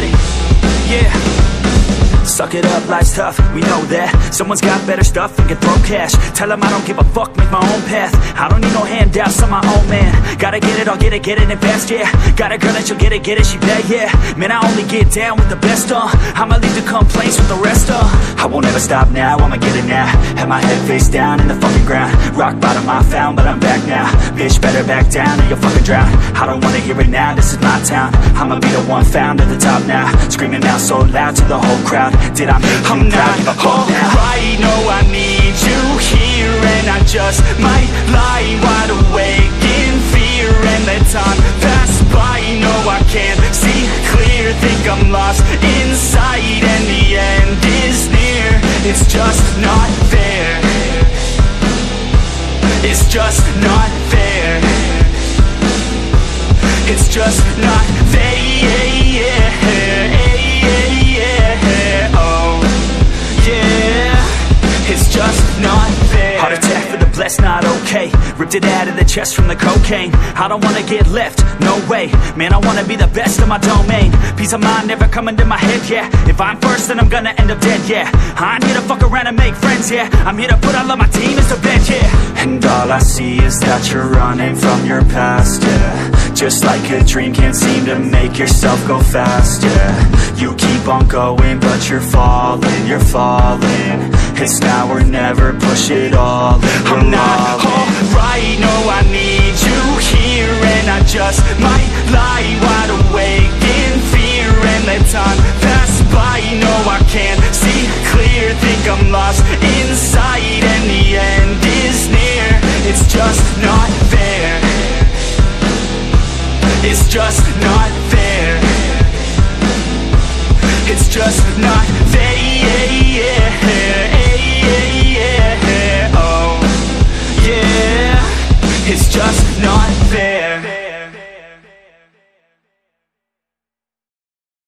Yeah. Suck it up, life's tough, we know that. Someone's got better stuff and can throw cash. Tell them I don't give a fuck, make my own path. I don't need no handouts, I'm my own man. Gotta get it, I'll get it in fast, yeah. Got a girl and she'll get it, she bad, yeah. Man, I only get down with the best, I'ma leave the complaints with the rest, I won't ever stop now, I'ma get it now. Have my head face down in the fucking ground. Rock bottom I found, but I'm back now. Bitch, better back down or you'll fucking drown. I don't wanna hear it now, this is my town. I'ma be the one found at the top now. Screaming out so loud to the whole crowd. Did I make you proud? Give a fuck now. Alright, no, I need you here, and I just might lie wide awake in fear and let time pass by. No, I can't see clear, think I'm lost inside, and the end is near. It's just not fair. It's just not fair. It's just not fair. It's just not fair. Heart attack for the blessed, not okay. Ripped it out of the chest from the cocaine. I don't wanna get left, no way. Man, I wanna be the best in my domain. Peace of mind never coming to my head, yeah. If I'm first, then I'm gonna end up dead, yeah. I ain't here to fuck around and make friends, yeah. I'm here to put all of my demons to bed, yeah. And all I see is that you're running from your past, yeah. Just like a dream, can't seem to make yourself go fast, yeah. You keep on going, but you're falling. It's now or never, push it all in. I'm not alright, no, I need you here, and I just might lie wide awake in fear and let time pass by. No, I can't see clear, think I'm lost in